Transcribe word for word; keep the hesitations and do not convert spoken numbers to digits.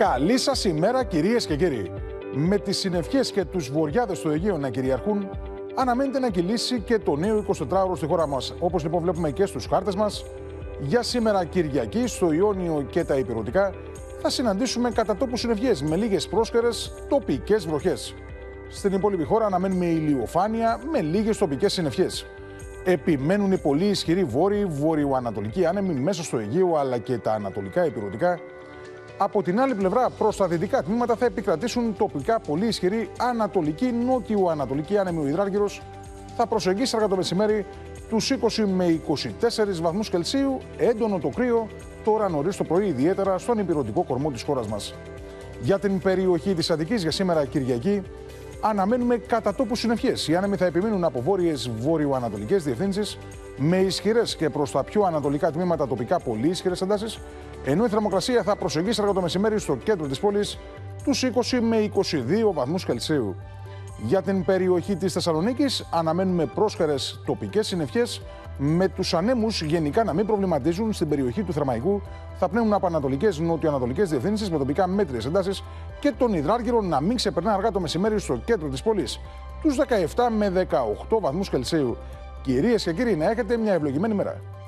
Καλή σας ημέρα, κυρίες και κύριοι. Με τις συνευχές και τους βοριάδες στο Αιγαίο να κυριαρχούν, αναμένεται να κυλήσει και το νέο εικοσιτετράωρο στη χώρα μας. Όπως λοιπόν βλέπουμε και στους χάρτες μας, για σήμερα Κυριακή στο Ιόνιο και τα Ηπειρωτικά θα συναντήσουμε κατά τόπου συννεφιές με λίγες πρόσχερες τοπικές βροχές. Στην υπόλοιπη χώρα αναμένουμε ηλιοφάνεια με λίγες τοπικές συννεφιές. Επιμένουν οι πολύ ισχυροί βόρειοι, βορειοανατολικοί άνεμοι μέσα στο Αιγαίο αλλά και τα ανατολικά Ηπειρωτικά. Από την άλλη πλευρά, προς τα δυτικά τμήματα θα επικρατήσουν τοπικά πολύ ισχυροί ανατολικοί, νότιο-ανατολικοί άνεμοι. Ο υδράργυρος θα προσεγγίσει αργά το μεσημέρι τους είκοσι με είκοσι τέσσερις βαθμούς Κελσίου, έντονο το κρύο τώρα νωρίς το πρωί, ιδιαίτερα στον ηπειρωτικό κορμό της χώρας μας. Για την περιοχή της Αττικής για σήμερα Κυριακή, αναμένουμε κατά τόπου συννεφιές. Οι άνεμοι θα επιμείνουν από βόρειες βόρειο-ανατολικές διευθύνσεις, με ισχυρές και προς τα πιο ανατολικά τμήματα τοπικά πολύ ισχυρές εντάσεις, ενώ η θερμοκρασία θα προσεγγίσει αργά το μεσημέρι στο κέντρο της πόλης τους είκοσι με είκοσι δύο βαθμούς Κελσίου. Για την περιοχή της Θεσσαλονίκης αναμένουμε πρόσχερες τοπικές συννεφιές, με τους ανέμους γενικά να μην προβληματίζουν. Στην περιοχή του Θερμαϊκού θα πνέουν από ανατολικές νοτιοανατολικές διευθύνσεις με τοπικά μέτριες εντάσεις και τον υδράργυρο να μην ξεπερνά αργά το μεσημέρι στο κέντρο της πόλης τους δεκαεπτά με δεκαοκτώ βαθμούς Κελσίου. Κυρίες και κύριοι, να έχετε μια ευλογημένη μέρα.